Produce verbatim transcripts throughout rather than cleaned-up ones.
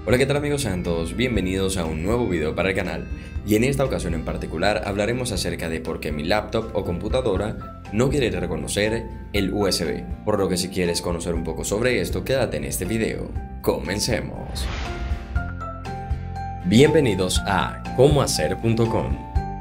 Hola, ¿qué tal amigos? Sean todos bienvenidos a un nuevo video para el canal, y en esta ocasión en particular hablaremos acerca de por qué mi laptop o computadora no quiere reconocer el U S B, por lo que si quieres conocer un poco sobre esto, quédate en este video. Comencemos. Bienvenidos a cómo hacer punto com.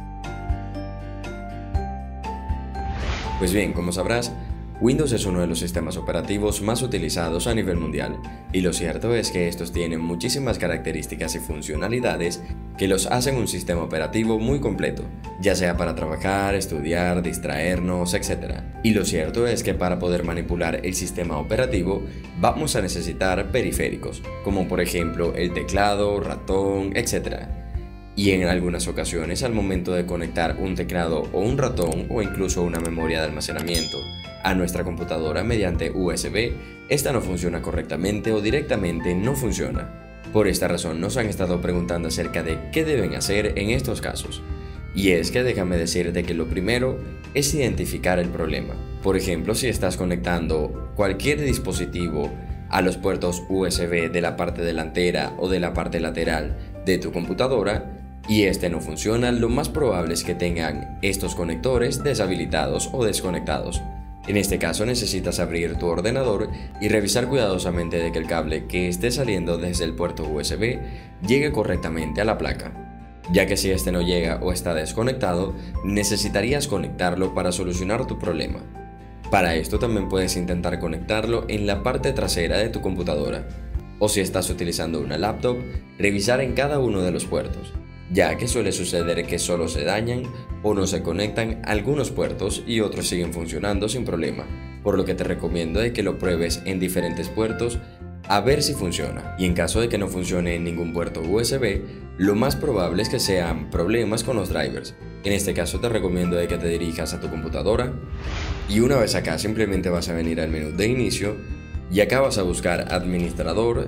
Pues bien, como sabrás, Windows es uno de los sistemas operativos más utilizados a nivel mundial, y lo cierto es que estos tienen muchísimas características y funcionalidades que los hacen un sistema operativo muy completo, ya sea para trabajar, estudiar, distraernos, etcétera. Y lo cierto es que para poder manipular el sistema operativo vamos a necesitar periféricos, como por ejemplo el teclado, ratón, etcétera. Y en algunas ocasiones, al momento de conectar un teclado o un ratón o incluso una memoria de almacenamiento a nuestra computadora mediante U S B, esta no funciona correctamente o directamente no funciona. Por esta razón nos han estado preguntando acerca de qué deben hacer en estos casos. Y es que déjame decirte que lo primero es identificar el problema. Por ejemplo, si estás conectando cualquier dispositivo a los puertos U S B de la parte delantera o de la parte lateral de tu computadora, y este no funciona, lo más probable es que tengan estos conectores deshabilitados o desconectados. En este caso necesitas abrir tu ordenador y revisar cuidadosamente de que el cable que esté saliendo desde el puerto U S B llegue correctamente a la placa, ya que si este no llega o está desconectado, necesitarías conectarlo para solucionar tu problema. Para esto también puedes intentar conectarlo en la parte trasera de tu computadora, o si estás utilizando una laptop, revisar en cada uno de los puertos, ya que suele suceder que solo se dañan o no se conectan algunos puertos y otros siguen funcionando sin problema, por lo que te recomiendo de que lo pruebes en diferentes puertos a ver si funciona. Y en caso de que no funcione en ningún puerto U S B, lo más probable es que sean problemas con los drivers. En este caso te recomiendo de que te dirijas a tu computadora y una vez acá simplemente vas a venir al menú de inicio y acá vas a buscar administrador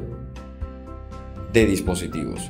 de dispositivos.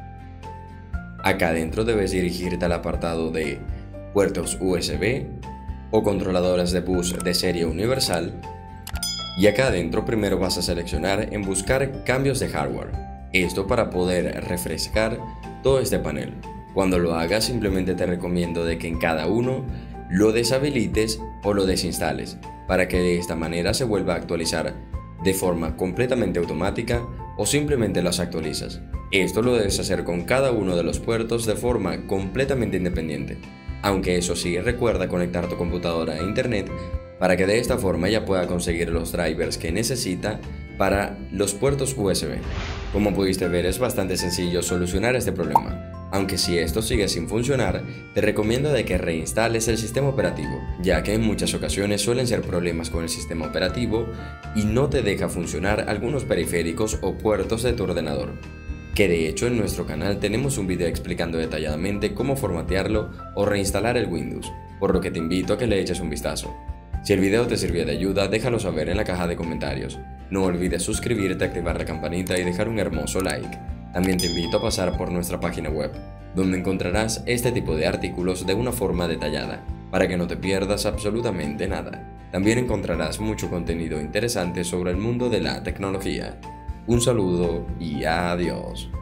Acá adentro debes dirigirte al apartado de puertos U S B o controladoras de bus de serie universal, y acá adentro primero vas a seleccionar en buscar cambios de hardware, esto para poder refrescar todo este panel. Cuando lo hagas simplemente te recomiendo de que en cada uno lo deshabilites o lo desinstales, para que de esta manera se vuelva a actualizar de forma completamente automática o simplemente las actualizas. Esto lo debes hacer con cada uno de los puertos de forma completamente independiente, aunque eso sí, recuerda conectar tu computadora a internet para que de esta forma ya pueda conseguir los drivers que necesita para los puertos U S B. Como pudiste ver, es bastante sencillo solucionar este problema, aunque si esto sigue sin funcionar, te recomiendo de que reinstales el sistema operativo, ya que en muchas ocasiones suelen ser problemas con el sistema operativo y no te deja funcionar algunos periféricos o puertos de tu ordenador, que de hecho en nuestro canal tenemos un video explicando detalladamente cómo formatearlo o reinstalar el Windows, por lo que te invito a que le eches un vistazo. Si el video te sirvió de ayuda, déjalo saber en la caja de comentarios. No olvides suscribirte, activar la campanita y dejar un hermoso like. También te invito a pasar por nuestra página web, donde encontrarás este tipo de artículos de una forma detallada, para que no te pierdas absolutamente nada. También encontrarás mucho contenido interesante sobre el mundo de la tecnología. Un saludo y adiós.